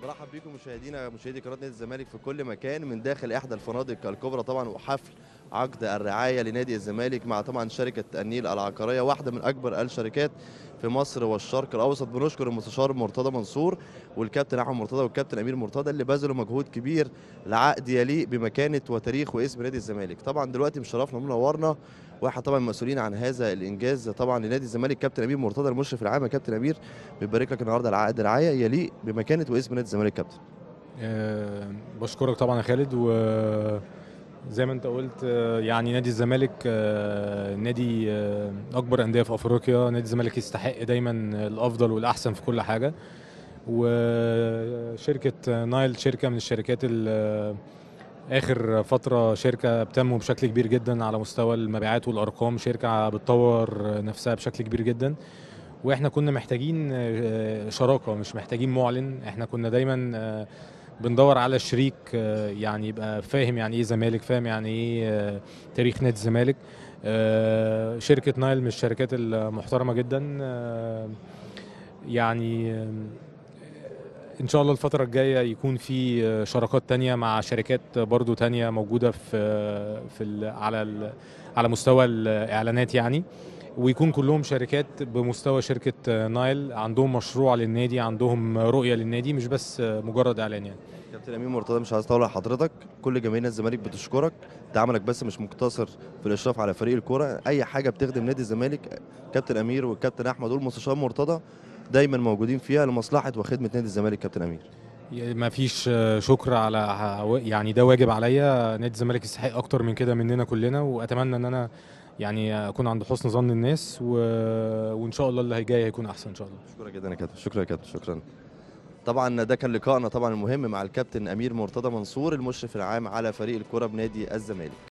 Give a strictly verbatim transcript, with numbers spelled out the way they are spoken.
برحب بيكم مشاهدينا مشاهدي قناه نادي الزمالك في كل مكان من داخل احدى الفنادق الكبرى طبعا، وحفل عقد الرعايه لنادي الزمالك مع طبعا شركه النيل العقاريه، واحده من اكبر الشركات في مصر والشرق الاوسط. بنشكر المستشار مرتضى منصور والكابتن احمد مرتضى والكابتن امير مرتضى اللي بذلوا مجهود كبير لعقد يليق بمكانه وتاريخ واسم نادي الزمالك. طبعا دلوقتي مشرفنا ومنورنا واحد طبعا مسؤولين عن هذا الانجاز طبعا لنادي الزمالك، كابتن امير مرتضى المشرف العام. يا كابتن امير، بيبارك لك النهارده على عقد رعايه يليق بمكانه واسم نادي الزمالك. كابتن آه، بشكرك طبعا يا خالد، وزي ما انت قلت آه، يعني نادي الزمالك آه، نادي آه، اكبر انديه في افريقيا. نادي الزمالك يستحق دايما الافضل والاحسن في كل حاجه، وشركه نايل شركه من الشركات ال- اخر فتره شركه بتنمو بشكل كبير جدا على مستوى المبيعات والارقام. شركه بتطور نفسها بشكل كبير جدا، واحنا كنا محتاجين آه، شراكه، مش محتاجين معلن. احنا كنا دايما آه، بندور على شريك آه، يعني يبقى فاهم يعني ايه زمالك، فاهم يعني ايه آه، تاريخ نادي الزمالك. آه، شركة نايل من الشركات المحترمة جدا. آه، يعني آه، ان شاء الله الفترة الجاية يكون في آه، شراكات تانية مع شركات برضو تانية موجودة في آه، في ال على ال على مستوى الاعلانات يعني، ويكون كلهم شركات بمستوى شركة آه، نايل، عندهم مشروع للنادي، عندهم رؤية للنادي، مش بس آه، مجرد اعلان يعني. كابتن امين مرتضى، مش عايز اطول على حضرتك، كل جماهير نادي الزمالك بتشكرك. انت عملك بس مش مقتصر في الاشراف على فريق الكوره، اي حاجه بتخدم نادي الزمالك كابتن امير والكابتن احمد والمستشار مرتضى دايما موجودين فيها لمصلحه وخدمه نادي الزمالك. كابتن امير، ما فيش آه، شكر على يعني ده واجب عليا. نادي الزمالك يستحق اكتر من كده مننا كلنا، واتمنى ان انا يعني اكون عند حسن ظن الناس و... وان شاء الله اللي هيجي هيكون احسن ان شاء الله. شكرا جدا يا كابتن. شكرا يا كابتن. شكرا. طبعا ده كان لقائنا طبعا المهم مع الكابتن امير مرتضى منصور المشرف العام على فريق الكوره بنادي الزمالك.